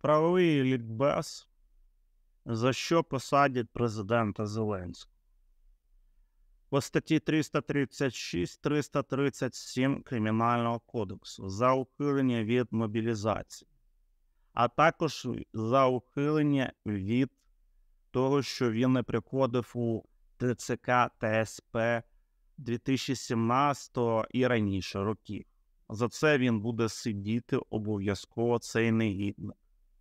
Правовий лікбез, за що посадять президента Зеленського. По статті 336-337 Кримінального кодексу за ухилення від мобілізації, а також за ухилення від того, що він не приходив у ТЦК та СП 2017 і раніше років. За це він буде сидіти обов'язково, цей негідник.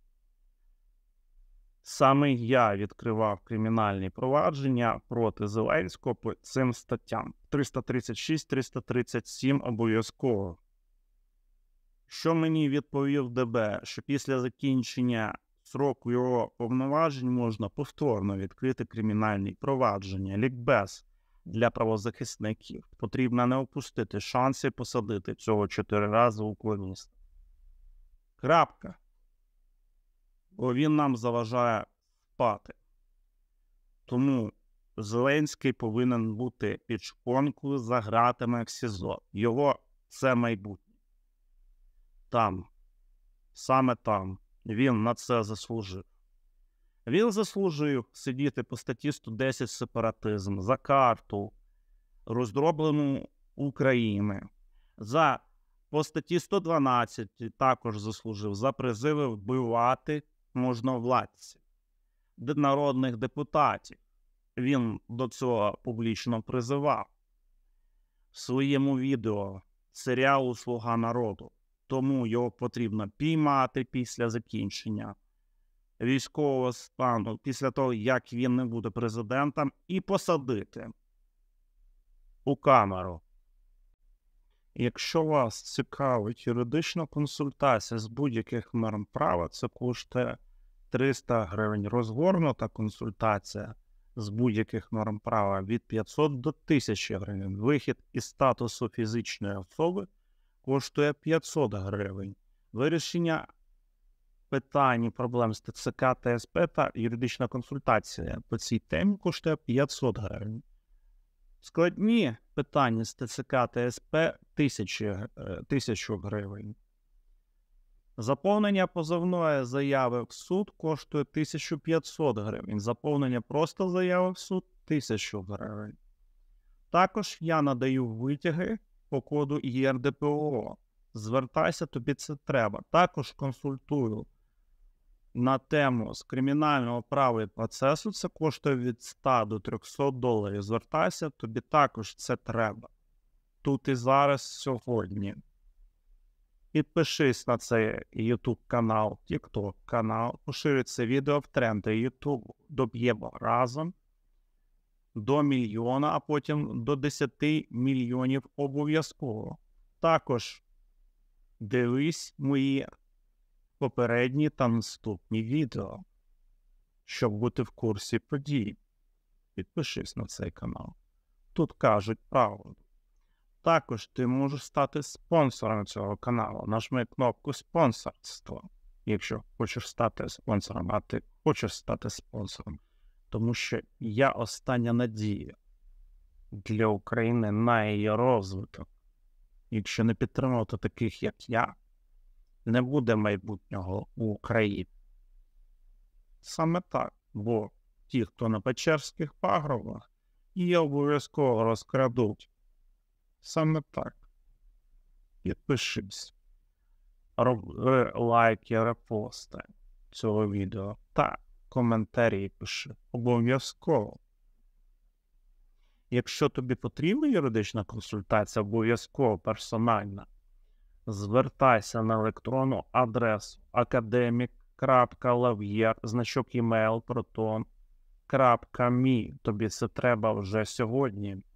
Саме я відкривав кримінальні провадження проти Зеленського по цим статтям. 336-337 обов'язково. Що мені відповів ДБР? Що після закінчення сроку його повноважень можна повторно відкрити кримінальні провадження. Лікбез для правозахисників. Потрібно не опустити шанси посадити цього 4 рази уклоніста. Крапка. Бо він нам заважає спати. Тому Зеленський повинен бути під шпонкою за ґратами в СІЗО. Його це майбутнє. Там. Саме там. Він на це заслужив. Він заслужив сидіти по статті 110 сепаратизм, за карту, роздроблену України, по статті 112 також заслужив за призиви вбивати можновладців, народних депутатів. Він до цього публічно призивав в своєму відео серіалу «Слуга народу». Тому його потрібно піймати після закінчення військового стану, після того, як він не буде президентом, і посадити у камеру. Якщо вас цікавить юридична консультація з будь-яких норм права, це коштує 300 гривень. Розгорнута консультація з будь-яких норм права від 500 до 1000 гривень. Вихід із статусу фізичної особи коштує 500 гривень. Вирішення питань і проблем з ТЦК, ТСП та юридична консультація по цій темі коштує 500 гривень. Складні питання з ТЦК, ТСП – 1000 гривень. Заповнення позовної заяви в суд коштує 1500 гривень. Заповнення просто заяви в суд – 1000 гривень. Також я надаю витяги по коду ЄРДПО. Звертайся, тобі це треба. Також консультую на тему з кримінального права і процесу. Це коштує від 100 до 300 доларів. Звертайся, тобі також це треба. Тут і зараз, сьогодні. Підпишись на цей YouTube канал, TikTok канал. Поширюй це відео в тренди YouTube. Доб'ємо разом до 1 мільйона, а потім до 10 мільйонів обов'язково. Також дивись мої попередні та наступні відео, щоб бути в курсі подій. Підпишись на цей канал. Тут кажуть правду. Також ти можеш стати спонсором цього каналу. Нажми кнопку «Спонсорство», якщо хочеш стати спонсором, а ти хочеш стати спонсором. Тому що я остання надія для України на її розвиток. Якщо не підтримувати таких, як я, не буде майбутнього у Україні. Саме так, бо ті, хто на Печерських пагорбах, її обов'язково розкрадуть. Саме так. Підпишись. Роби лайки, репости цього відео та коментарі пиши. Обов'язково. Якщо тобі потрібна юридична консультація, обов'язково персональна, звертайся на електронну адресу academic.lavyer, значок email, proton.me. Тобі це треба вже сьогодні.